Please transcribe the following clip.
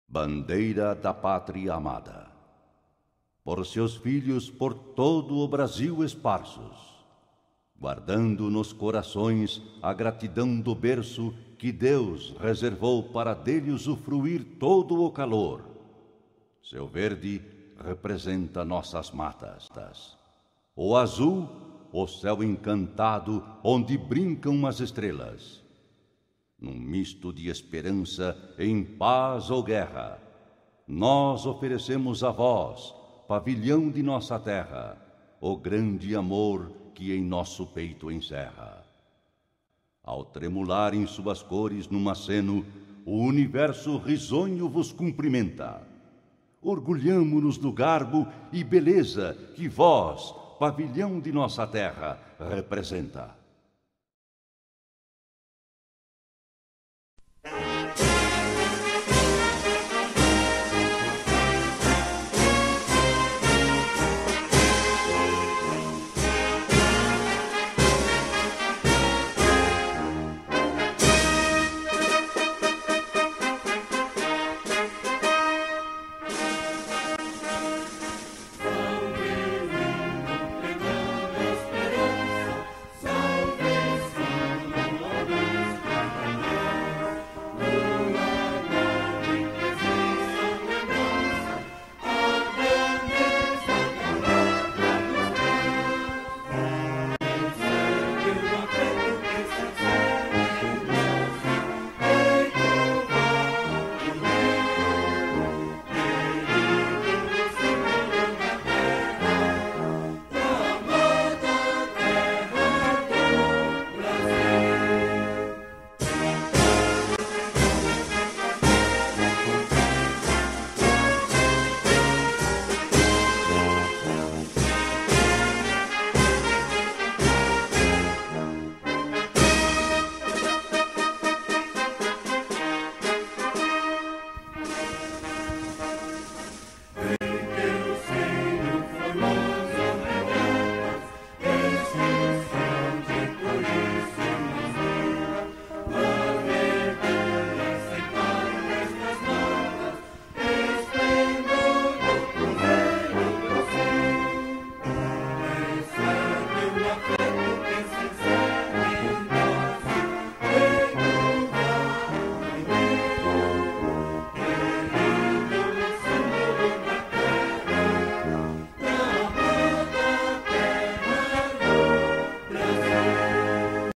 Bandeira da Pátria Amada, por seus filhos por todo o Brasil esparsos, guardando nos corações a gratidão do berço que Deus reservou para dele usufruir todo o calor. Seu verde representa nossas matas. O azul, o céu encantado onde brincam as estrelas. Num misto de esperança em paz ou guerra, nós oferecemos a vós, pavilhão de nossa terra, o grande amor que em nosso peito encerra. Ao tremular em suas cores num aceno, o universo risonho vos cumprimenta. Orgulhamo-nos do garbo e beleza que vós, pavilhão de nossa terra, representa.